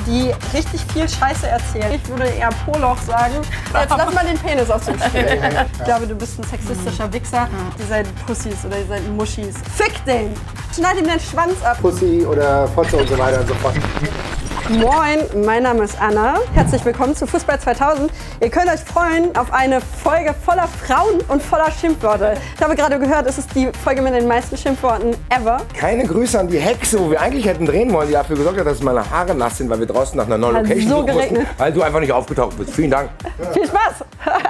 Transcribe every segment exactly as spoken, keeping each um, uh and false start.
die richtig viel Scheiße erzählen. Ich würde eher Poloch sagen. Jetzt lass mal den Penis aus dem Spiel. Ich glaube, du bist ein sexistischer Wichser. Ihr seid Pussys oder ihr seid Muschis. Fick den! Schneid ihm den Schwanz ab. Pussy oder Fotze und so weiter und so fort. Moin, mein Name ist Anna. Herzlich willkommen zu Fußball zweitausend. Ihr könnt euch freuen auf eine Folge voller Frauen und voller Schimpfworte. Ich habe gerade gehört, es ist die Folge mit den meisten Schimpfworten ever. Keine Grüße an die Hexe, wo wir eigentlich hätten drehen wollen, die dafür gesorgt hat, dass meine Haare nass sind, weil wir draußen nach einer neuen Hat Location so suchen mussten, geregnet. weil du einfach nicht aufgetaucht bist. Vielen Dank. Viel Spaß!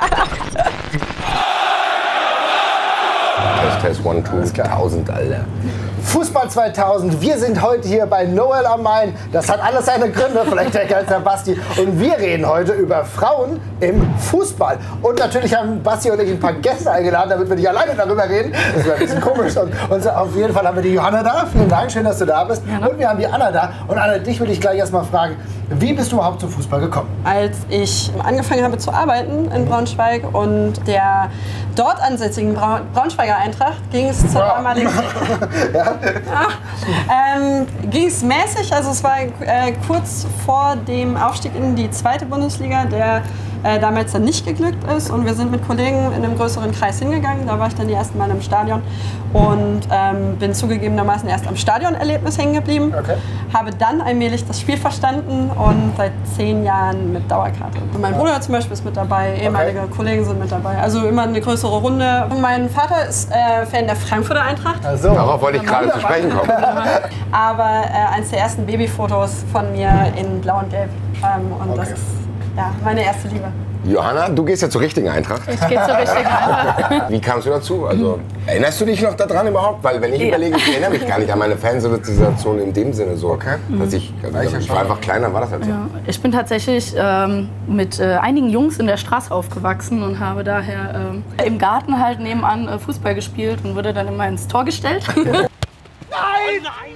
Test, Test, one, two, tausend, Alter. Fußball zweitausend, wir sind heute hier bei Noel am Main. Das hat alles seine Gründe, vielleicht der als der Basti. Und wir reden heute über Frauen im Fußball. Und natürlich haben Basti und ich ein paar Gäste eingeladen, damit wir nicht alleine darüber reden. Das wäre ein bisschen komisch. Und, und so, auf jeden Fall haben wir die Johanna da. Vielen Dank, schön, dass du da bist. Und wir haben die Anna da. Und Anna, dich will ich gleich erstmal fragen, wie bist du überhaupt zum Fußball gekommen? Als ich angefangen habe zu arbeiten in Braunschweig und der dort ansässigen Braun Braunschweiger Eintracht ging es zur damaligen... Ja. Ja, ähm, ging es mäßig, also es war äh, kurz vor dem Aufstieg in die zweite Bundesliga, der äh, damals dann nicht geglückt ist, und wir sind mit Kollegen in einem größeren Kreis hingegangen. Da war ich dann die ersten Mal im Stadion und ähm, bin zugegebenermaßen erst am Stadionerlebnis hängen geblieben. Okay. Habe dann allmählich das Spiel verstanden und seit zehn Jahren mit Dauerkarte. Und mein Bruder zum Beispiel ist mit dabei, ehemalige okay. Kollegen sind mit dabei, also immer eine größere Runde. Und mein Vater ist äh, Fan der Frankfurter Eintracht. Also. Darauf wollte ich gerade zu sprechen kommen. Aber äh, eines der ersten Babyfotos von mir in Blau und Gelb. Ähm, und okay. das ist ja, meine erste Liebe. Johanna, du gehst ja zur richtigen Eintracht. Ich gehe zur richtigen Eintracht. Wie kamst du dazu? Also, erinnerst du dich noch daran überhaupt? Weil wenn ich Ja. überlege, ich erinnere mich gar nicht an meine Fansozialisation in dem Sinne so. Okay. Dass ich, also, ich war einfach kleiner, war das halt so. Ja, ich bin tatsächlich ähm, mit äh, einigen Jungs in der Straße aufgewachsen und habe daher ähm, im Garten halt nebenan äh, Fußball gespielt und wurde dann immer ins Tor gestellt. Nein! Nein!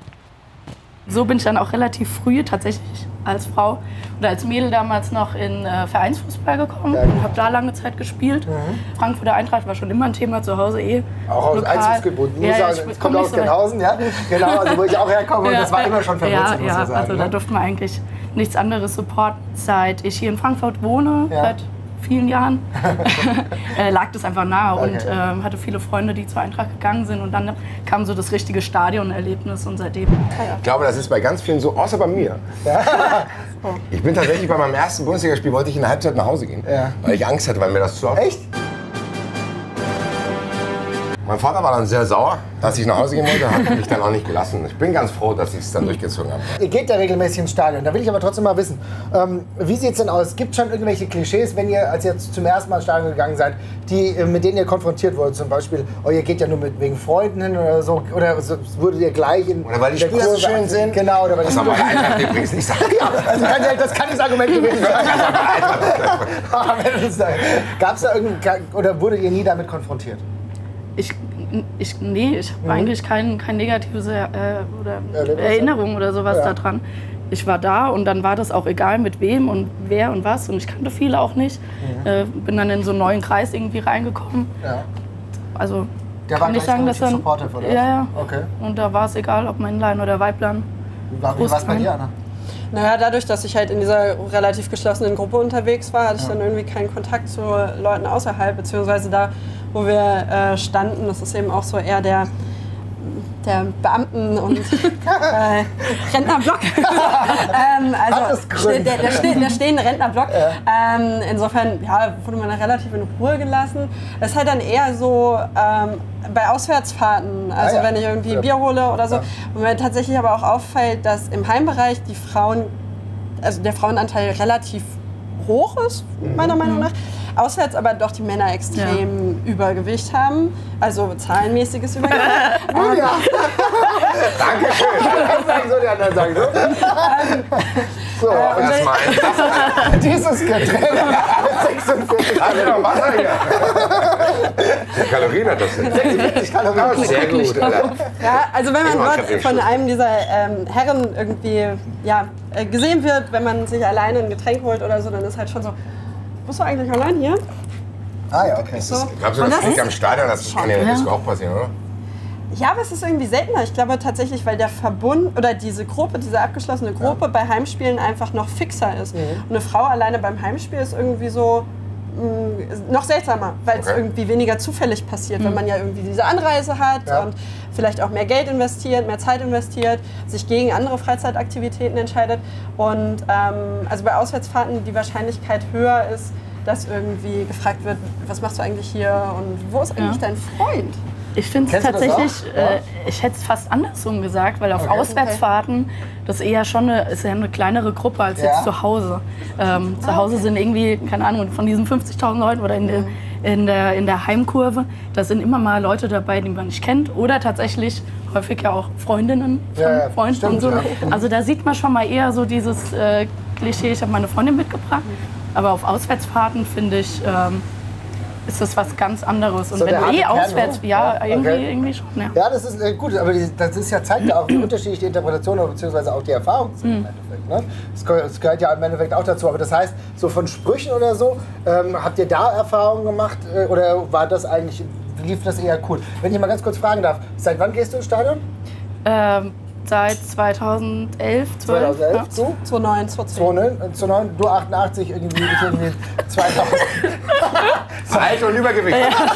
So bin ich dann auch relativ früh tatsächlich als Frau oder als Mädel damals noch in äh, Vereinsfußball gekommen Ja, und habe da lange Zeit gespielt. Mhm. Frankfurter Eintracht war schon immer ein Thema zu Hause eh. Auch aus lokal. Einzugsgebiet. Ja, ja, ich es komm kommt nicht aus so weit. Genhausen, ja? Genau, also wo ich auch herkomme. Und das war immer schon verwurzelt, ja, muss ja, man sagen. also da ne? durften wir eigentlich nichts anderes supporten. Seit ich hier in Frankfurt wohne, Ja. seit vielen Jahren, äh, lag das einfach nahe Okay. und ähm, hatte viele Freunde, die zur Eintracht gegangen sind, und dann kam so das richtige Stadionerlebnis und seitdem. Ich glaube, das ist bei ganz vielen so, außer bei mir. Ich bin tatsächlich bei meinem ersten Bundesligaspiel, wollte ich in der Halbzeit nach Hause gehen, Ja. weil ich Angst hatte, weil mir das zu oft... Echt? Mein Vater war dann sehr sauer, dass ich nach Hause gehen wollte, hat mich dann auch nicht gelassen. Ich bin ganz froh, dass ich es dann durchgezogen habe. Ihr geht ja regelmäßig ins Stadion. Da will ich aber trotzdem mal wissen, ähm, wie sieht es denn aus? Gibt es schon irgendwelche Klischees, wenn ihr, als ihr zum ersten Mal ins Stadion gegangen seid, die, äh, mit denen ihr konfrontiert wurdet? Zum Beispiel, oh, ihr geht ja nur mit, wegen Freunden hin oder so. Oder so, wurdet ihr gleich in Oder weil die der Spieler so Kurve- schön sind. Genau, oder weil Das die soll man der Eintracht übrigens nicht sagen. Ja, also kann, ja- das kann das Argument gewesen sein. Gab es da irgendein, oder wurdet ihr nie damit konfrontiert? Ich, ich, nee, ich habe Mhm. eigentlich kein, kein negatives äh, oder Erlebnis? Erinnerung oder sowas Ja. daran. Ich war da und dann war das auch egal, mit wem und wer und was, und ich kannte viele auch nicht. Mhm. Äh, bin dann in so einen neuen Kreis irgendwie reingekommen. Ja. Also Der war kann ich gleich sagen, dass relativ dann supportive, oder? ja, ja. Okay. Und da war es egal, ob Männlein oder Weiblein. Wie war wie war's bei dir, Anna? Naja, dadurch, dass ich halt in dieser relativ geschlossenen Gruppe unterwegs war, hatte ich dann irgendwie keinen Kontakt zu Leuten außerhalb, beziehungsweise da, wo wir äh, standen, das ist eben auch so eher der, der Beamten- und äh, Rentnerblock. ähm, Hat also das Gründe. der, der, ste- der stehende Rentnerblock. Ähm, insofern ja, wurde man da relativ in Ruhe gelassen. Das ist halt dann eher so ähm, bei Auswärtsfahrten, also Ah, ja. wenn ich irgendwie Ja. Bier hole oder so, Ja. wo mir tatsächlich aber auch auffällt, dass im Heimbereich die Frauen, also der Frauenanteil relativ hoch ist, meiner Meinung nach. Auswärts aber doch die Männer extrem Übergewicht haben, also zahlenmäßiges Übergewicht. Oh ja. Dankeschön. Die sagen so, die anderen sagen so. So, Oh, erstmal ein dieses Getränk mit sechsundvierzig Kalorien. Wasser hier. Wie Kalorien hat das denn? sechsundvierzig Kalorien. Sehr gut, Alter. Ja, also wenn man Ich hab dort den von Schluss. einem dieser ähm, Herren irgendwie ja, äh, gesehen wird, wenn man sich alleine ein Getränk holt oder so, dann ist halt schon so, bist du eigentlich allein hier? Ah ja, okay. So. Glaubst du, Und das das liegt ist- am Stadion? Das kann ja in der Ja. Disco auch passieren, oder? Ja, aber es ist irgendwie seltener. Ich glaube tatsächlich, weil der Verbund oder diese Gruppe, diese abgeschlossene Gruppe ja. bei Heimspielen einfach noch fixer ist. Mhm. Und eine Frau alleine beim Heimspiel ist irgendwie so mh, noch seltsamer, weil es okay. irgendwie weniger zufällig passiert, mhm. wenn man ja irgendwie diese Anreise hat ja. und vielleicht auch mehr Geld investiert, mehr Zeit investiert, sich gegen andere Freizeitaktivitäten entscheidet. Und ähm, also bei Auswärtsfahrten die Wahrscheinlichkeit höher ist, dass irgendwie gefragt wird, was machst du eigentlich hier und wo ist eigentlich ja. dein Freund? Ich finde es tatsächlich, äh, ich hätte es fast andersrum gesagt, weil auf okay. Auswärtsfahrten das eher schon eine, ist ja eine kleinere Gruppe als ja. jetzt zu Hause. Ähm, ah, zu Hause okay. sind irgendwie, keine Ahnung, von diesen fünfzigtausend Leuten oder in, mhm. der, in, der, in der Heimkurve, da sind immer mal Leute dabei, die man nicht kennt oder tatsächlich häufig ja auch Freundinnen von ja, Freunden stimmt, und so. Ja. Also da sieht man schon mal eher so dieses äh, Klischee, ich habe meine Freundin mitgebracht, aber auf Auswärtsfahrten finde ich, ähm, ist das was ganz anderes. Und so wenn du eh auswärts, ja, ja irgendwie, okay. irgendwie schon. Ja, ja das ist äh, gut, aber die, das ist ja, zeigt ja auch die unterschiedliche Interpretation bzw. auch die Erfahrung mhm. im Endeffekt. Ne? Das, gehört, das gehört ja im Endeffekt auch dazu. Aber das heißt, so von Sprüchen oder so, ähm, habt ihr da Erfahrungen gemacht äh, oder war das eigentlich, lief das eher cool? Wenn ich mal ganz kurz fragen darf, seit wann gehst du ins Stadion? Ähm, Seit zweitausendelf, zwölf. zweitausendelf, ja. du? zweitausendneun, zweitausendzehn. zweitausendneun, du achtundachtzig, irgendwie, irgendwie zweitausend. Alter und Übergewicht. Ja.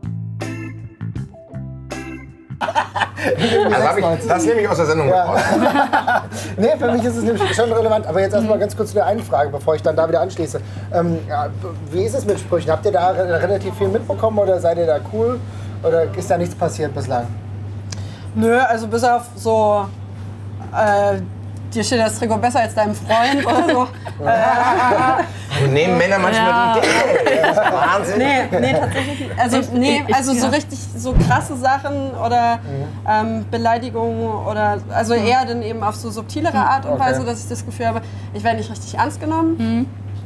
Also ich, das nehme ich aus der Sendung ja. mit raus. Nee, für mich ist es nämlich schon relevant. Aber jetzt erstmal ganz kurz zu der einen Frage, bevor ich dann da wieder anschließe. Ähm, ja, wie ist es mit Sprüchen? Habt ihr da relativ viel mitbekommen oder seid ihr da cool? Oder ist da nichts passiert bislang? Nö, also bis auf so, äh, dir steht das Trikot besser als deinem Freund oder so. äh, nehmen Männer manchmal ja. die Dinge. Wahnsinn. Nee, nee, tatsächlich nicht. Also, nee, also so richtig so krasse Sachen oder ähm, Beleidigungen oder, also eher dann eben auf so subtilere Art und Weise, okay. dass ich das Gefühl habe, ich werde nicht richtig ernst genommen. Mhm.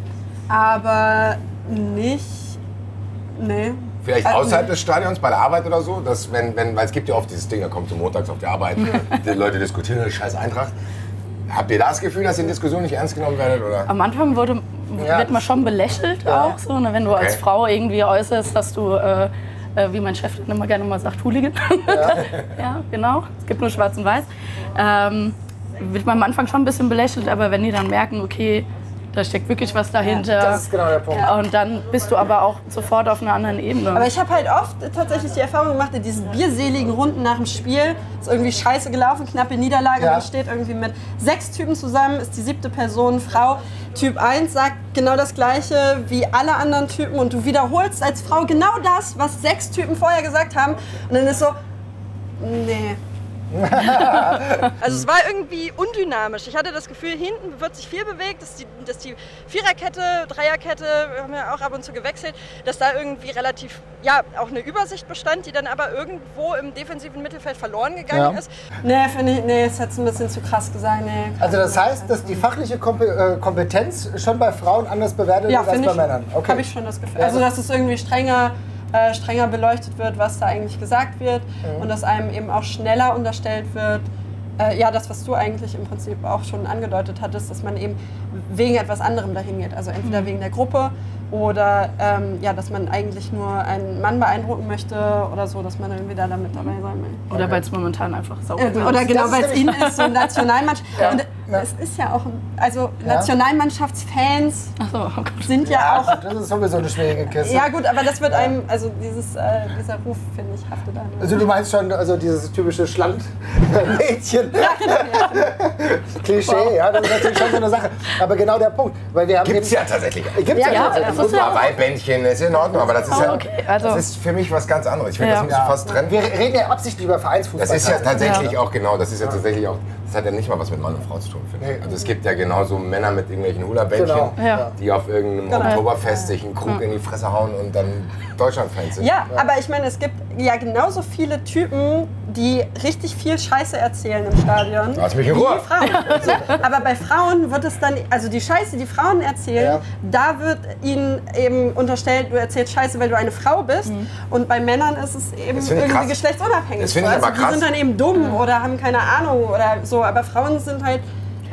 Aber nicht, nee. Vielleicht außerhalb des Stadions, bei der Arbeit oder so, dass wenn, wenn, weil es gibt ja oft dieses Ding, da kommst du montags auf die Arbeit, die Leute diskutieren, das scheiß Eintracht. Habt ihr das Gefühl, dass in Diskussionen nicht ernst genommen werdet? Oder? Am Anfang wurde, ja. wird man schon belächelt ja. auch, so, ne, wenn du okay. als Frau irgendwie äußerst, dass du, äh, äh, wie mein Chef dann immer gerne mal sagt, Hooligan. Ja. Ja, genau, es gibt nur schwarz und weiß. Ähm, wird man am Anfang schon ein bisschen belächelt, aber wenn die dann merken, okay, da steckt wirklich was dahinter. Ja, das ist genau der Punkt. Und dann bist du aber auch sofort auf einer anderen Ebene. Aber ich habe halt oft tatsächlich die Erfahrung gemacht, in diesen bierseligen Runden nach dem Spiel ist irgendwie scheiße gelaufen, knappe Niederlage, ja. man steht irgendwie mit sechs Typen zusammen, ist die siebte Person, Frau. Typ eins sagt genau das Gleiche wie alle anderen Typen und du wiederholst als Frau genau das, was sechs Typen vorher gesagt haben. Und dann ist so, nee. Also es war irgendwie undynamisch. Ich hatte das Gefühl, hinten wird sich viel bewegt, dass die, dass die Viererkette, Dreierkette, wir haben ja auch ab und zu gewechselt, dass da irgendwie relativ, ja, auch eine Übersicht bestand, die dann aber irgendwo im defensiven Mittelfeld verloren gegangen ja. ist. Nee, finde ich, nee, das hat es ein bisschen zu krass gesagt. Nee, also das heißt, dass die fachliche Kompetenz schon bei Frauen anders bewertet ja, wird als bei ich, Männern? Okay. Habe ich schon das Gefühl. Also dass es irgendwie strenger Äh, strenger beleuchtet wird, was da eigentlich gesagt wird mhm. und dass einem eben auch schneller unterstellt wird, äh, ja, das, was du eigentlich im Prinzip auch schon angedeutet hattest, dass man eben wegen etwas anderem dahin geht, also entweder mhm. wegen der Gruppe oder ähm, ja, dass man eigentlich nur einen Mann beeindrucken möchte oder so, dass man irgendwie da damit dabei sein will. Oder weil es momentan einfach sauber ist. Oder genau, weil es ihnen ist, so Nationalmannschaft. Ja. Und ja. es ist ja auch, also ja. Nationalmannschaftsfans so, oh sind ja, ja auch... Das ist sowieso eine schwierige Kiste. Ja gut, aber das wird ja. einem, also dieses, äh, dieser Ruf, finde ich, haftet an. Also du meinst schon, also dieses typische Schland-Mädchen. Ja, genau. Ja. Klischee, wow. ja, das ist natürlich schon so eine Sache. Aber genau der Punkt. Weil wir haben gibt's ja tatsächlich. Gibt's ja, ja, ja. Ein ja Weibändchen ist in Ordnung, aber das ist, ja, okay. also, das ist für mich was ganz anderes. Ich finde, ja. das muss ja. fast trennen. Wir reden ja absichtlich über Vereinsfußball. Das ist ja tatsächlich ja. auch genau, das ist ja tatsächlich auch, das hat ja nicht mal was mit Mann und Frau zu tun, finde ich. Also es gibt ja genauso Männer mit irgendwelchen Hula-Bändchen, genau. ja. die auf irgendeinem genau. Oktoberfest sich einen Krug ja. in die Fresse hauen und dann Deutschland-Fans sind. Ja, ja, aber ich meine, es gibt ja genauso viele Typen, die richtig viel Scheiße erzählen im Stadion. Lass mich in Ruhe. Frauen. So, aber bei Frauen wird es dann, also die Scheiße, die Frauen erzählen, ja. da wird ihnen eben unterstellt, du erzählst Scheiße, weil du eine Frau bist. Mhm. Und bei Männern ist es eben irgendwie krass. geschlechtsunabhängig. Das finde ich also aber krass. Die sind dann eben dumm mhm. oder haben keine Ahnung oder so. Aber Frauen sind halt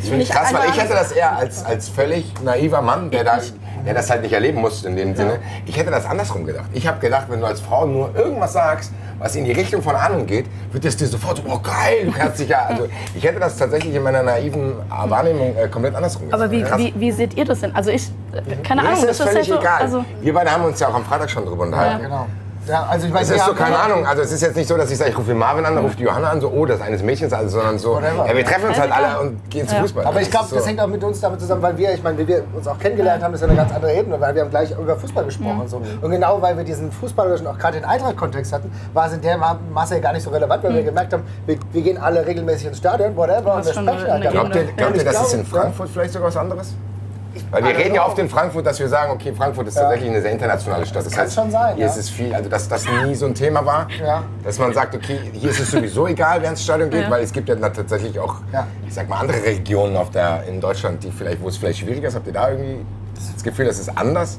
Das finde ich krass, weil ich hätte das eher als, als völlig naiver Mann, der, da, der das halt nicht erleben musste in dem Sinne, ich hätte das andersrum gedacht. Ich habe gedacht, wenn du als Frau nur irgendwas sagst, was in die Richtung von Ahnung geht, wird es dir sofort so, oh geil, du kannst dich ja, also ich hätte das tatsächlich in meiner naiven Wahrnehmung äh, komplett andersrum gesagt. Aber wie, wie, wie seht ihr das denn? Also ich, keine Ahnung, das ist, das völlig ist halt so, egal. Also wir beide haben uns ja auch am Freitag schon drüber unterhalten. Ja, genau. Ja, also ich weiß, es ist so, keine Ahnung, also es ist jetzt nicht so, dass ich sage, ich rufe Marvin an, dann ruft die Johanna an, so, oh, das ist eines Mädchens, also, sondern so, ja, wir treffen uns halt alle und gehen zu Fußball. Aber ich glaube, das, so. das hängt auch mit uns damit zusammen, weil wir, ich meine, wie wir uns auch kennengelernt haben, ist ja eine ganz andere Ebene, weil wir haben gleich über Fußball gesprochen und so. Und genau, weil wir diesen fußballerischen, auch gerade den Eintracht-Kontext hatten, war es in der Masse gar nicht so relevant, weil mhm. wir gemerkt haben, wir, wir gehen alle regelmäßig ins Stadion, whatever, und wir sprechen halt. Glaubt ihr, glaubt ihr, das ist in Frankfurt vielleicht sogar was anderes? Weil wir reden ja oft in Frankfurt, dass wir sagen, okay, Frankfurt ist ja. tatsächlich eine sehr internationale Stadt. Das, das heißt, schon sein, hier ja. ist es viel, also dass das nie so ein Thema war, ja. dass man sagt, okay, hier ist es sowieso egal, wer ins Stadion geht, ja. weil es gibt ja tatsächlich auch, ja. ich sag mal, andere Regionen auf der, in Deutschland, die vielleicht, wo es vielleicht schwieriger ist. Habt ihr da irgendwie das Gefühl, das ist anders?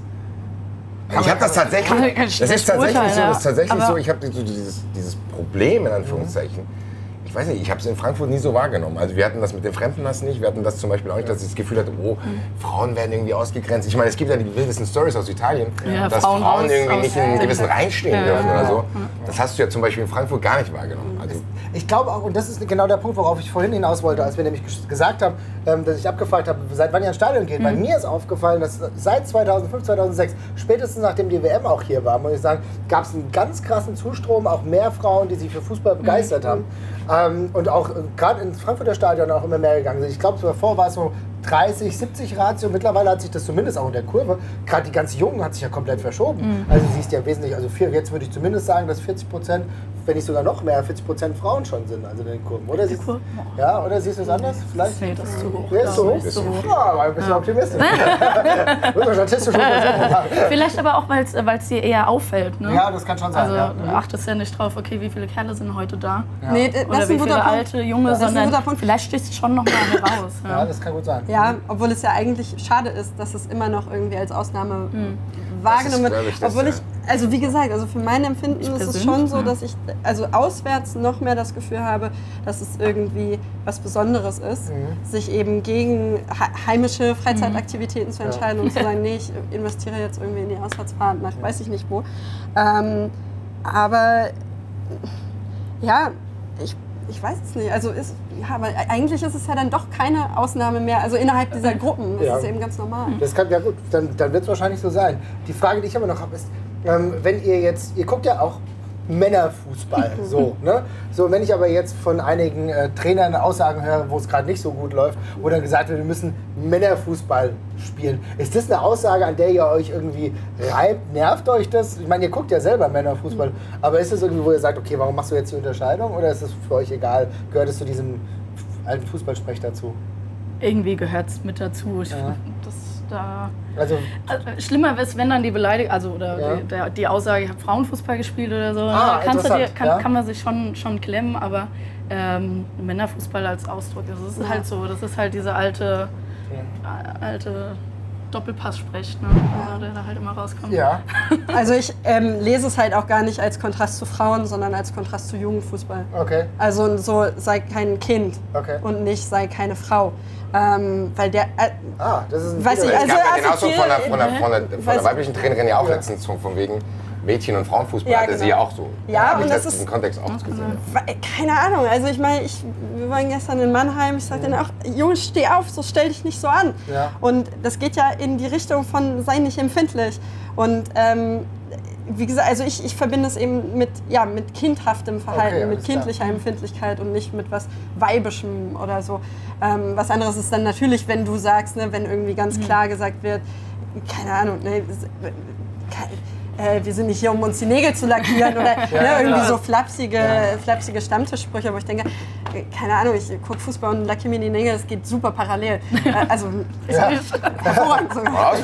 Ich habe das tatsächlich, das ist tatsächlich so, das ist tatsächlich so, ich habe so dieses, dieses Problem, in Anführungszeichen. Ich weiß nicht, ich habe es in Frankfurt nie so wahrgenommen. Also wir hatten das mit dem Fremdenhass nicht, wir hatten das zum Beispiel auch nicht, dass ich das Gefühl hatte, oh, Frauen werden irgendwie ausgegrenzt. Ich meine, es gibt ja die wildesten Stories aus Italien, ja, dass Frauen, Frauen irgendwie nicht in einen gewissen reinstehen ja, dürfen ja, oder so. Das hast du ja zum Beispiel in Frankfurt gar nicht wahrgenommen. Also ich glaube auch, und das ist genau der Punkt, worauf ich vorhin hinaus wollte, als wir nämlich gesagt haben, dass ich abgefragt habe, seit wann ihr ins Stadion geht. Mhm. Weil mir ist aufgefallen, dass seit zweitausendfünf, zweitausendsechs, spätestens nachdem die W M auch hier war, muss ich sagen, gab es einen ganz krassen Zustrom, auch mehr Frauen, die sich für Fußball begeistert mhm. haben. Ähm, und auch äh, gerade ins Frankfurter Stadion auch immer mehr gegangen sind. Ich glaube, davor war es so dreißig, siebzig Ratio. Mittlerweile hat sich das zumindest auch in der Kurve, gerade die ganze Jungen hat sich ja komplett verschoben. Mhm. Also siehst ja wesentlich, also vier, jetzt würde ich zumindest sagen, dass vierzig Prozent, wenn nicht sogar noch mehr, vierzig Prozent Frauen schon sind, also in den Kurven. Oder siehst, ja, oder siehst du es anders? Vielleicht? Nee, das ist zu hoch. Ja, ist zu hoch? Ist zu hoch. Ja, aber ein bisschen ja. optimistisch. Statistisch Vielleicht aber auch, weil es dir eher auffällt. Ne? Ja, das kann schon sein. Also ja. du achtest ja nicht drauf, okay, wie viele Kerle sind heute da? Ja. Nee, das oder ist wie ein viele guter alte, junge, das sondern vielleicht stichst du schon noch mal heraus. Ja. ja, das kann gut sein. Ja, obwohl es ja eigentlich schade ist, dass es immer noch irgendwie als Ausnahme mhm. wahrgenommen wird. Obwohl ich, also wie gesagt, also für mein Empfinden ich ist es schon so, dass ich also auswärts noch mehr das Gefühl habe, dass es irgendwie was Besonderes ist, mhm. sich eben gegen heimische Freizeitaktivitäten mhm. zu entscheiden ja. und zu sagen, nee, ich investiere jetzt irgendwie in die Auswärtsfahrt nach weiß ich nicht wo. Ähm, aber ja, ich Ich weiß es nicht. Also ist, ja, aber eigentlich ist es ja dann doch keine Ausnahme mehr. Also innerhalb dieser Gruppen. Das ja. ist eben ganz normal. Das kann ja gut. Dann, dann wird es wahrscheinlich so sein. Die Frage, die ich aber noch habe, ist, ähm, wenn ihr jetzt, ihr guckt ja auch Männerfußball, so, ne? So, wenn ich aber jetzt von einigen äh, Trainern Aussagen höre, wo es gerade nicht so gut läuft, wo dann gesagt wird, wir müssen Männerfußball spielen. Ist das eine Aussage, an der ihr euch irgendwie reibt? Nervt euch das? Ich meine, ihr guckt ja selber Männerfußball, aber ist das irgendwie, wo ihr sagt, okay, warum machst du jetzt die Unterscheidung? Oder ist es für euch egal? Gehört es zu diesem alten Fußballsprech dazu? Irgendwie gehört es mit dazu. Ich, ja. das, da also, also, schlimmer ist, wenn dann die Beleidigung, also oder ja. die, der, die Aussage, ich habe Frauenfußball gespielt oder so, ah, kannst du dir, kann, ja. kann man sich schon, schon klemmen, aber ähm, Männerfußball als Ausdruck, das ist ja. halt so, das ist halt diese alte, ja. alte Doppelpass spricht, ne? ja. der da halt immer rauskommt. Ja. Also ich ähm, lese es halt auch gar nicht als Kontrast zu Frauen, sondern als Kontrast zu Jugendfußball. Okay. Also so, sei kein Kind okay. und nicht sei keine Frau. Ähm, weil der, äh, ah, das ist ein weiß ich, Es also, gab ja den also Ausdruck von der, von, der, von, der, von der weiblichen Trainerin ja auch ja. letztens von, von wegen Mädchen- und Frauenfußball, ja, hatte genau. sie ja auch so. Ja, und das ist diesen Kontext auch gesehen. Keine Ahnung, also ich meine, ich, wir waren gestern in Mannheim, ich sagte ja. dann auch, Junge, steh auf, so stell dich nicht so an. Ja. Und das geht ja in die Richtung von sei nicht empfindlich. Und ähm, wie gesagt, also ich, ich verbinde es eben mit, ja, mit kindhaftem Verhalten, okay, mit kindlicher klar. Empfindlichkeit und nicht mit was Weibischem oder so. Ähm, was anderes ist dann natürlich, wenn du sagst, ne, wenn irgendwie ganz mhm. klar gesagt wird, keine Ahnung, ne, äh, wir sind nicht hier, um uns die Nägel zu lackieren oder ja, ne, irgendwie ja. so flapsige, ja. flapsige Stammtischsprüche, wo ich denke, keine Ahnung, ich gucke Fußball und lackiere mir die Nägel, das geht super parallel. Also, ist ja. hervorragend sogar.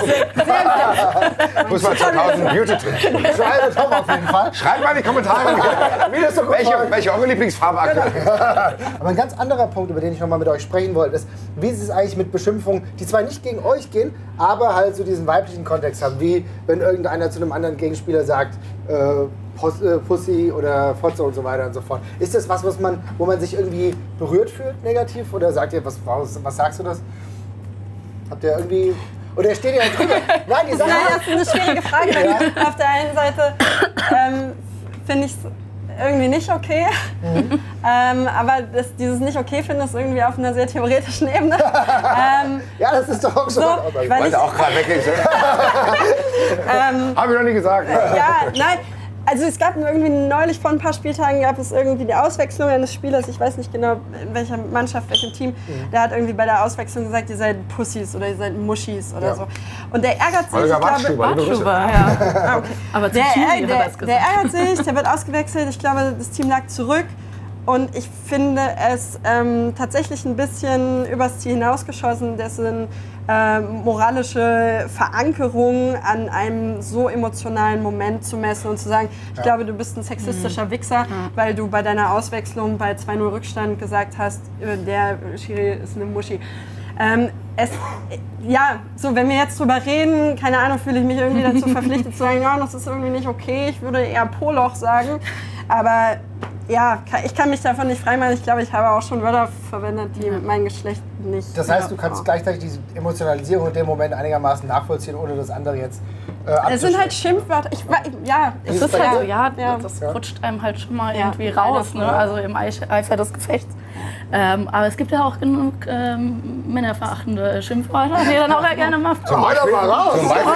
Fußball zweitausend Beauty-Trick. Schreibt Tom auf jeden Fall. Schreibt mal in die Kommentare, wie das so welche, welche eure Lieblingsfarbe aktuell ist. Aber ein ganz anderer Punkt, über den ich noch mal mit euch sprechen wollte, ist, wie ist es eigentlich mit Beschimpfungen, die zwar nicht gegen euch gehen, aber halt so diesen weiblichen Kontext haben, wie wenn irgendeiner zu einem anderen Gegenspieler sagt, äh, Pussy oder Fotze und so weiter und so fort. Ist das was, was man, wo man sich irgendwie berührt fühlt, negativ? Oder sagt ihr, was, was sagst du das? Habt ihr irgendwie... Oder steht ihr halt drüber? Nein, die Sache... Nein, das ist eine schwierige Frage. Ja. Auf der einen Seite ähm, finde ich es irgendwie nicht okay. Mhm. ähm, aber das, dieses nicht okay finden ist irgendwie auf einer sehr theoretischen Ebene. ähm, ja, das ist doch auch schon so, mal Ich wollte auch gerade weggehen. ähm, Hab ich noch nie gesagt. Ja, nein. Also es gab irgendwie neulich vor ein paar Spieltagen gab es irgendwie die Auswechslung eines Spielers, ich weiß nicht genau in welcher Mannschaft, welchem Team, mhm. der hat irgendwie bei der Auswechslung gesagt, ihr seid Pussys oder ihr seid Muschis oder ja. so. Und der ärgert sich, ich glaube, Bartschuber, ja. Ah, okay. Aber der, der, der, der ärgert sich, der wird ausgewechselt, ich glaube, das Team lag zurück. Und ich finde es ähm, tatsächlich ein bisschen übers Ziel hinausgeschossen, dessen äh, moralische Verankerung an einem so emotionalen Moment zu messen und zu sagen, ich ja. glaube, du bist ein sexistischer mhm. Wichser, mhm. weil du bei deiner Auswechslung bei zwei null Rückstand gesagt hast, der Schiri ist eine Muschi. Ähm, es, ja, so wenn wir jetzt drüber reden, keine Ahnung, fühle ich mich irgendwie dazu verpflichtet zu sagen, ja, das ist irgendwie nicht okay, ich würde eher Poloch sagen, aber ja, ich kann mich davon nicht freimachen. Ich glaube, ich habe auch schon Wörter verwendet, die mit meinem Geschlecht nicht... Das heißt, du kannst gleichzeitig diese Emotionalisierung in dem Moment einigermaßen nachvollziehen, ohne das andere jetzt äh, Es sind halt Schimpfwörter. Ich, ja, es ist halt so, ja, ja, das ja. rutscht einem halt schon mal ja. irgendwie raus, ne? Also im Eifer des Gefechts. Ähm, aber es gibt ja auch genug ähm, männerverachtende Schimpfwörter, die dann auch ja gerne mal... Zum Beispiel, mal raus! Zum Beispiel.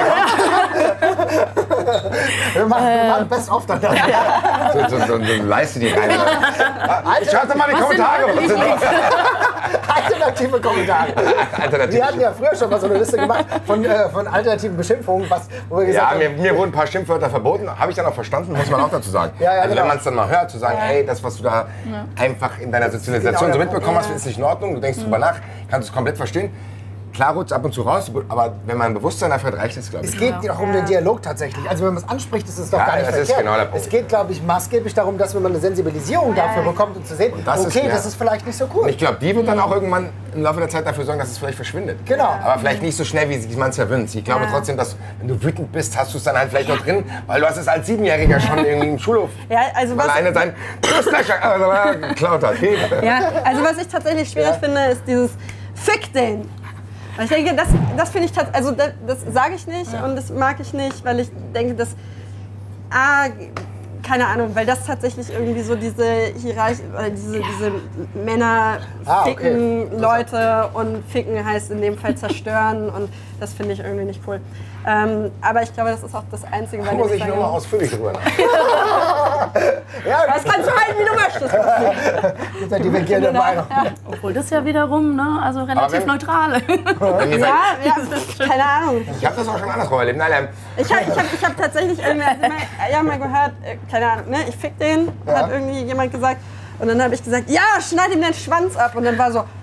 Wir machen, wir machen best of dann. Ja. So, so, so, so leiste die rein. Schreibt doch mal in die Kommentare. Alternative Kommentare. Alternative. Wir hatten ja früher schon mal so eine Liste gemacht von, äh, von alternativen Beschimpfungen, was, wo wir gesagt ja, haben... Mir, mir wurden ein paar Schimpfwörter verboten, habe ich dann auch verstanden, muss man auch dazu sagen. Ja, ja, also genau. wenn man es dann mal hört, zu sagen, ja. hey, das, was du da ja. einfach in deiner Sozialisation genau, so mitbekommen hast, ist nicht in Ordnung, du denkst mhm. drüber nach, kannst es komplett verstehen. Klar rutscht ab und zu raus, aber wenn man ein Bewusstsein dafür hat, reicht es, glaube ich. Es geht ja auch um den Dialog tatsächlich. Also wenn man es anspricht, ist es doch ja, gar nicht das verkehrt. Ist genau der Punkt. Es geht, glaube ich, maßgeblich darum, dass wenn man eine Sensibilisierung dafür bekommt und zu sehen, und das okay, ist, ja. das ist vielleicht nicht so cool. Und ich glaube, die wird dann auch irgendwann im Laufe der Zeit dafür sorgen, dass es vielleicht verschwindet. Genau. Aber vielleicht nicht so schnell, wie man es ja wünscht. Ich glaube ja. trotzdem, dass wenn du wütend bist, hast du es dann halt vielleicht noch drin, weil du hast es als Siebenjähriger schon irgendwie im Schulhof. Ja, also was alleine sein geklaut hat. Ja, also was ich tatsächlich schwierig ja. finde, ist dieses Fick den. Ich denke, das, das finde ich tatsächlich, also das, das sage ich nicht ja. und das mag ich nicht, weil ich denke, dass, ah, keine Ahnung, weil das tatsächlich irgendwie so diese Hierarchie, oder diese, ja. diese Männer ah, ficken okay. Leute und ficken heißt in dem Fall zerstören und das finde ich irgendwie nicht cool. Ähm, aber ich glaube, das ist auch das Einzige, bei dem muss ich ich sage, nur mal ausführlich drüber nachdenken. Ja, das kannst du halten, wie du möchtest. Das ist ja divergierende Meinung. Ja. Obwohl das ja wiederum, ne, also relativ wenn, neutral. ja, ja, keine Ahnung. Ich habe das auch schon andersrum erlebt. Nein, nein. Ich habe ich hab, ich hab tatsächlich irgendwie, ja, mal gehört, keine Ahnung, ne, ich fick den, ja. hat irgendwie jemand gesagt. Und dann habe ich gesagt, ja, schneid ihm den Schwanz ab. Und dann war so,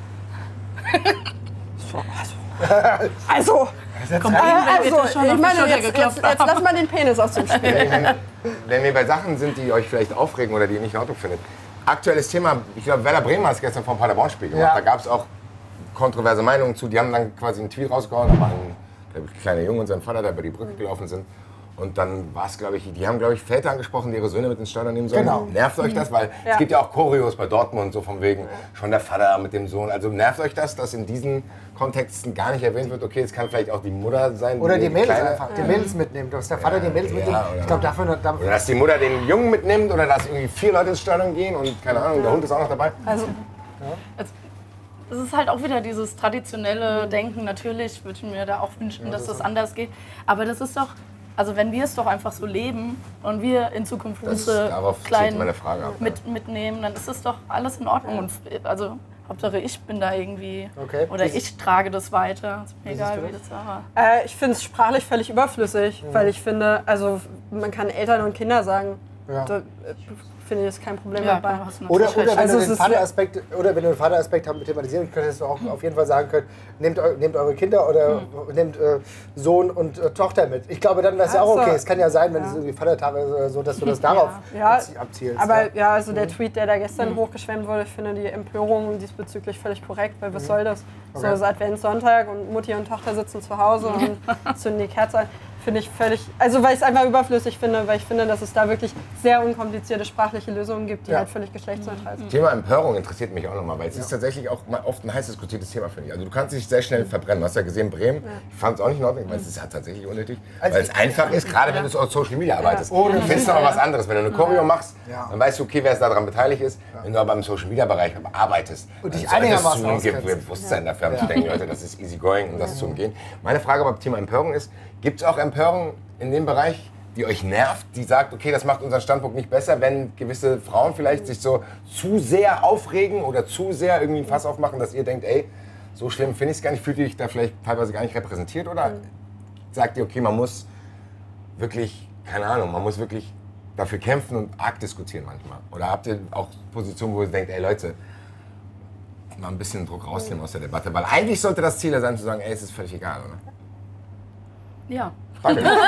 so also, also Komm, äh, also, ich meine, jetzt, jetzt, jetzt lass mal den Penis aus dem Spiel. Wenn, wenn wir bei Sachen sind, die euch vielleicht aufregen oder die ihr nicht in Ordnung findet. Aktuelles Thema, ich glaube, Werder Bremen hat es gestern vom Paderborn-Spiel gemacht. Ja. Da gab es auch kontroverse Meinungen zu. Die haben dann quasi einen Tweet rausgehauen. Da war ein, ein kleiner Junge und sein Vater, der über die Brücke gelaufen sind. Und dann war es, glaube ich, die haben, glaube ich, Väter angesprochen, die ihre Söhne mit ins Stadion nehmen sollen. Genau. Nervt euch das? Weil ja. es gibt ja auch Choreos bei Dortmund, so von wegen, schon der Vater mit dem Sohn. Also nervt euch das, dass in diesen Kontexten gar nicht erwähnt wird, okay, es kann vielleicht auch die Mutter sein. Oder die, die Mädels Kleine, einfach, die Mädels mitnimmt, dass der Vater ja, die Mädels mitnimmt. Ja, ich glaube, dafür, dafür... Oder dass die Mutter den Jungen mitnimmt oder dass irgendwie vier Leute ins Stadion gehen und, keine Ahnung, der Hund ist auch noch dabei. Also, ja. also es ist halt auch wieder dieses traditionelle Denken. Natürlich würde ich mir da auch wünschen, ja, das dass das anders geht. Aber das ist doch... Also wenn wir es doch einfach so leben und wir in Zukunft unsere Kleinen mit, mitnehmen, dann ist es doch alles in Ordnung. Und also Hauptsache ich bin da irgendwie okay. oder ich trage das weiter. Ist mir egal, wie das war. Äh, ich finde es sprachlich völlig überflüssig, mhm. weil ich finde, also man kann Eltern und Kinder sagen. Ja. Da, finde ich, ist kein Problem ja, dabei. Oder, oder, wenn also du den Vateraspekt, oder wenn du den Vateraspekt thematisieren könntest, du auch auf jeden Fall sagen können, nehmt, nehmt eure Kinder oder mhm. nehmt äh, Sohn und äh, Tochter mit. Ich glaube, dann wäre es ja auch okay. Es kann ja sein, wenn ja. es irgendwie Vatertag ist, so, dass du das darauf ja. abzielst. Aber ja, ja also der mhm. Tweet, der da gestern mhm. hochgeschwemmt wurde, ich finde die Empörung diesbezüglich völlig korrekt, weil was mhm. soll das? Okay. So ist Adventssonntag und Mutti und Tochter sitzen zu Hause und zünden die Kerze an. finde ich völlig, also weil ich es einfach überflüssig finde, weil ich finde, dass es da wirklich sehr unkomplizierte sprachliche Lösungen gibt, die ja. halt völlig geschlechtsneutral sind. Thema Empörung interessiert mich auch nochmal, weil es ja. ist tatsächlich auch mal oft ein heiß diskutiertes Thema, finde ich. Also du kannst dich sehr schnell verbrennen. Du hast ja gesehen, Bremen, ja. ich fand es auch nicht in Ordnung, weil es ist ja tatsächlich unnötig, also weil es einfach ist, gerade wenn du auf Social Media arbeitest. Ja. Oh, du findest noch was anderes. Wenn du eine Choreo machst, ja. dann weißt du, okay, wer daran beteiligt ist. Ja. Wenn du aber im Social Media Bereich arbeitest und dich einigermaßen auskennst, gibt Bewusstsein ja. dafür haben, ja. zu denken, Leute, das ist easygoing, um das ja. zu umgehen. Meine Frage beim Thema Empörung ist, gibt es auch Empörung in dem Bereich, die euch nervt, die sagt, okay, das macht unseren Standpunkt nicht besser, wenn gewisse Frauen vielleicht sich so zu sehr aufregen oder zu sehr irgendwie ein Fass aufmachen, dass ihr denkt, ey, so schlimm finde ich es gar nicht, fühlt ihr euch da vielleicht teilweise gar nicht repräsentiert oder sagt ihr, okay, man muss wirklich, keine Ahnung, man muss wirklich dafür kämpfen und arg diskutieren manchmal? Oder habt ihr auch Positionen, wo ihr denkt, ey Leute, mal ein bisschen Druck rausnehmen aus der Debatte? Weil eigentlich sollte das Ziel sein, zu sagen, ey, es ist völlig egal, oder? Ja. Danke. Nee,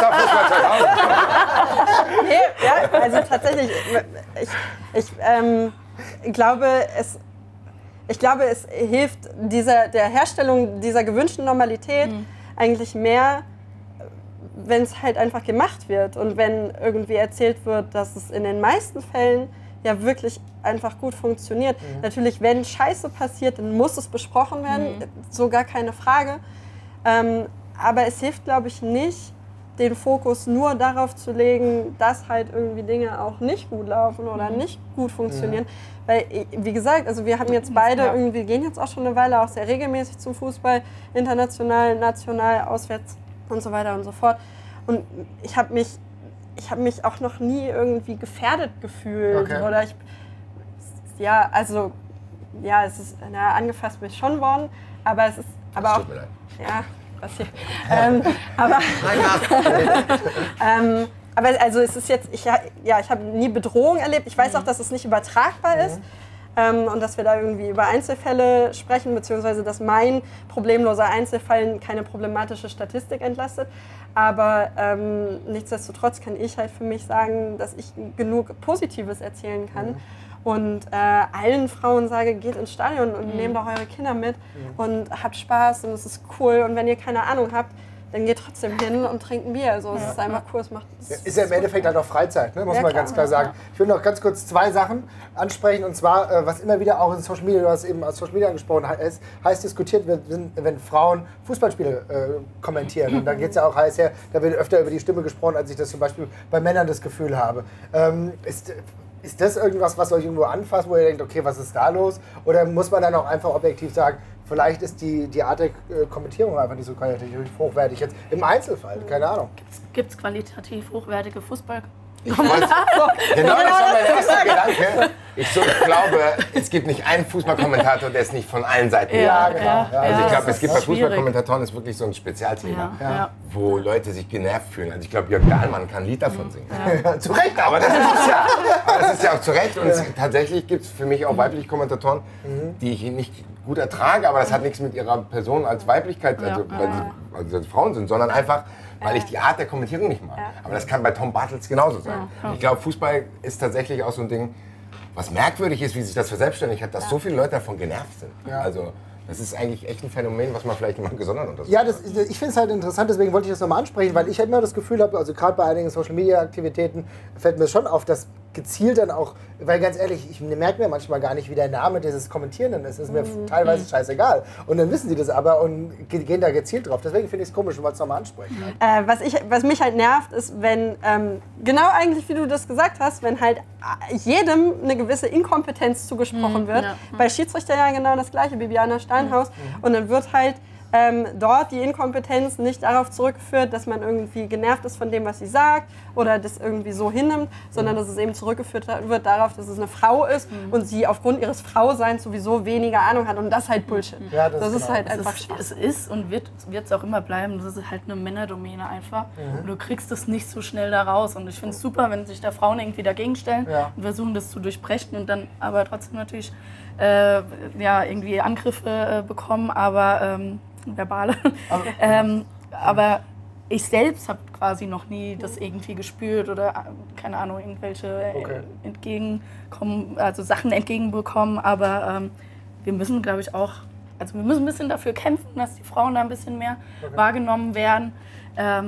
ja, also tatsächlich, ich, ich ähm, glaube, es, ich glaube, es hilft dieser, der Herstellung dieser gewünschten Normalität mhm. eigentlich mehr, wenn es halt einfach gemacht wird und wenn irgendwie erzählt wird, dass es in den meisten Fällen ja wirklich einfach gut funktioniert. Mhm. Natürlich, wenn Scheiße passiert, dann muss es besprochen werden, mhm. so gar keine Frage. Ähm, aber es hilft, glaube ich, nicht, den Fokus nur darauf zu legen, dass halt irgendwie Dinge auch nicht gut laufen oder nicht gut funktionieren. Mhm. Weil, wie gesagt, also wir haben jetzt beide ja. irgendwie, gehen jetzt auch schon eine Weile auch sehr regelmäßig zum Fußball, international, national, auswärts und so weiter und so fort. Und ich habe mich, ich habe mich auch noch nie irgendwie gefährdet gefühlt. Okay. Oder ich, ja, also, ja, es ist, na, angefasst bin ich schon worden, aber es ist, aber auch, ja, was hier, ähm, aber, ähm, aber also es ist jetzt, ich, ja, ich habe nie Bedrohung erlebt. Ich weiß auch, dass es nicht übertragbar mhm. ist. Und dass wir da irgendwie über Einzelfälle sprechen, beziehungsweise dass mein problemloser Einzelfall keine problematische Statistik entlastet. Aber ähm, nichtsdestotrotz kann ich halt für mich sagen, dass ich genug Positives erzählen kann. Mhm. Und äh, allen Frauen sage, geht ins Stadion und mhm. nehmt auch eure Kinder mit mhm. und habt Spaß und es ist cool. Und wenn ihr keine Ahnung habt, dann geht trotzdem hin und trinkt ein Bier. Also, es ja. ist einfach cool. Es macht, es ist ja im Endeffekt halt auch Freizeit, ne? Muss ja, man klar, ganz klar sagen. Ich will noch ganz kurz zwei Sachen ansprechen. Und zwar, äh, was immer wieder auch in Social Media, du hast eben aus Social Media angesprochen, heißt, heiß diskutiert wird, wenn Frauen Fußballspiele äh, kommentieren. Und da geht es ja auch heiß her, da wird öfter über die Stimme gesprochen, als ich das zum Beispiel bei Männern das Gefühl habe. Ähm, ist, ist das irgendwas, was euch irgendwo anfasst, wo ihr denkt, okay, was ist da los? Oder muss man dann auch einfach objektiv sagen, vielleicht ist die, die Art der äh, Kommentierung einfach nicht so qualitativ hochwertig. Jetzt im Einzelfall, keine Ahnung. Gibt es qualitativ hochwertige Fußball? Ich genau, das war mein erster Gedanke. Ich, so, ich glaube, es gibt nicht einen Fußballkommentator, der es nicht von allen Seiten ja, ja, genau. Ja, also ja, ich glaube, es gibt bei Fußballkommentatoren ist wirklich so ein Spezialthema, ja, ja. wo Leute sich genervt fühlen. Also ich glaube, Jörg Dahlmann kann ein Lied davon singen. Ja. Ja, zu Recht, aber das ist es ja. Aber das ist ja auch zu Recht. Und ja. tatsächlich gibt es für mich auch weibliche Kommentatoren, die ich nicht gut ertrage, aber das hat nichts mit ihrer Person als Weiblichkeit, also, ja. weil sie also Frauen sind, sondern einfach, weil ich die Art der Kommentierung nicht mag. Ja. Aber das kann bei Tom Bartels genauso sein. Ja. Ich glaube, Fußball ist tatsächlich auch so ein Ding, was merkwürdig ist, wie sich das verselbstständigt hat, dass ja. so viele Leute davon genervt sind. Ja. Also, das ist eigentlich echt ein Phänomen, was man vielleicht mal gesondert untersucht. Ja, das, ich finde es halt interessant, deswegen wollte ich das nochmal ansprechen, weil ich halt immer das Gefühl habe, also gerade bei einigen Social-Media-Aktivitäten fällt mir schon auf, dass gezielt dann auch, weil ganz ehrlich, ich merke mir manchmal gar nicht, wie der Name dieses Kommentierenden ist. Das ist mir mhm. teilweise scheißegal. Und dann wissen die das aber und gehen da gezielt drauf. Deswegen finde ich es komisch und wollte es nochmal ansprechen. Äh, was, ich, was mich halt nervt, ist, wenn, ähm, genau eigentlich wie du das gesagt hast, wenn halt jedem eine gewisse Inkompetenz zugesprochen mhm. wird. Ja. Bei Schiedsrichter ja genau das Gleiche, Bibiana Steinhaus. Mhm. Und dann wird halt Ähm, dort die Inkompetenz nicht darauf zurückgeführt, dass man irgendwie genervt ist von dem, was sie sagt oder das irgendwie so hinnimmt, sondern dass es eben zurückgeführt wird darauf, dass es eine Frau ist mhm. und sie aufgrund ihres Frauseins sowieso weniger Ahnung hat und das ist halt Bullshit. Ja, das, das ist genau. halt es einfach ist, Schwachsinn. Es ist und wird es auch immer bleiben, das ist halt eine Männerdomäne einfach mhm. und du kriegst es nicht so schnell da raus und ich finde es super, wenn sich da Frauen irgendwie dagegen stellen ja. und versuchen das zu durchbrechen und dann aber trotzdem natürlich äh, ja, irgendwie Angriffe äh, bekommen, aber ähm, verbale. Aber, ähm, aber ich selbst habe quasi noch nie das irgendwie gespürt oder, keine Ahnung, irgendwelche okay. entgegenkommen, also Sachen entgegenbekommen. Aber ähm, wir müssen, glaube ich, auch, also wir müssen ein bisschen dafür kämpfen, dass die Frauen da ein bisschen mehr okay. wahrgenommen werden. Ähm,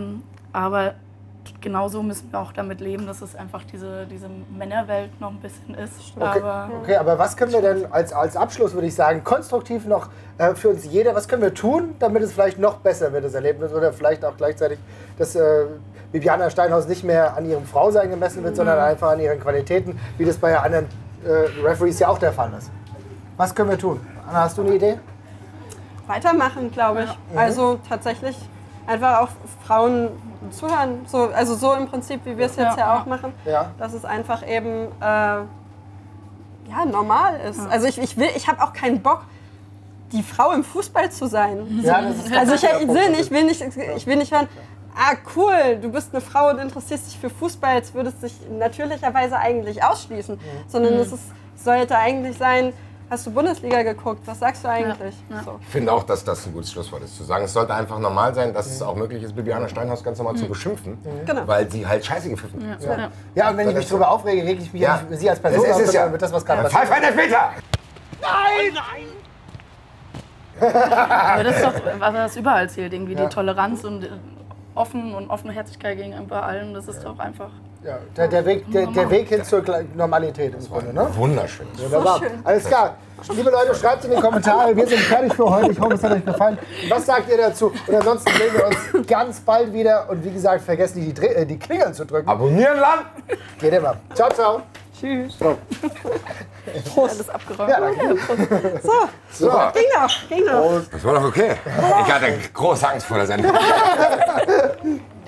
aber genauso müssen wir auch damit leben, dass es einfach diese, diese Männerwelt noch ein bisschen ist. Okay, aber, okay, aber was können wir denn als, als Abschluss, würde ich sagen, konstruktiv noch äh, für uns jeder, was können wir tun, damit es vielleicht noch besser wird, das Erlebnis, oder vielleicht auch gleichzeitig, dass äh, Bibiana Steinhaus nicht mehr an ihrem Frausein gemessen wird, mhm. sondern einfach an ihren Qualitäten, wie das bei anderen äh, Referees ja auch der Fall ist. Was können wir tun? Anna, hast du eine Idee? Weitermachen, glaube ich. Ja. Mhm. Also tatsächlich einfach auch Frauen zuhören, so, also so im Prinzip, wie wir es jetzt ja, ja auch machen, ja. dass es einfach eben äh, ja, normal ist. Ja. Also ich, ich will, ich habe auch keinen Bock, die Frau im Fußball zu sein. Ja, das ist also ich, ich, will nicht, ich, will nicht, ich will nicht hören, ah cool, du bist eine Frau und interessierst dich für Fußball, jetzt würdest du dich natürlicherweise eigentlich ausschließen, mhm. sondern mhm. es ist, sollte eigentlich sein, hast du Bundesliga geguckt? Was sagst du eigentlich? Ja, ja. So. Ich finde auch, dass das ein gutes Schlusswort ist. Zu sagen, es sollte einfach normal sein, dass mhm. es auch möglich ist, Bibiana Steinhaus ganz normal mhm. zu beschimpfen, mhm. genau. weil sie halt scheiße gepfiffen ja. ja. ja. ja, und wenn ich mich darüber aufrege, rege ich mich ja nicht sie als Person auf, sondern ja. mit das, was gerade passiert. Pfeif einen Elfmeter! Nein! Nein! Aber das ist doch, was überall zählt, irgendwie ja. die Toleranz und offen und offene Herzlichkeit gegenüber allem, das ist doch einfach... Ja, der, der, Weg, der, der Weg hin zur Normalität im Grunde, ne? Wunderschön. Wunderbar. So schön. Alles klar. Liebe Leute, schreibt in die Kommentare. Wir sind fertig für heute. Ich hoffe, es hat euch gefallen. Was sagt ihr dazu? Und ansonsten sehen wir uns ganz bald wieder. Und wie gesagt, vergesst nicht, die, äh, die Klingeln zu drücken. Abonnieren, Land! Geht immer. Ciao, ciao. Tschüss. So. Prost. Alles abgeräumt. Ja, danke. So, so. Ging noch. Ging noch. Das war doch okay. Ich hatte große Angst vor der Sendung.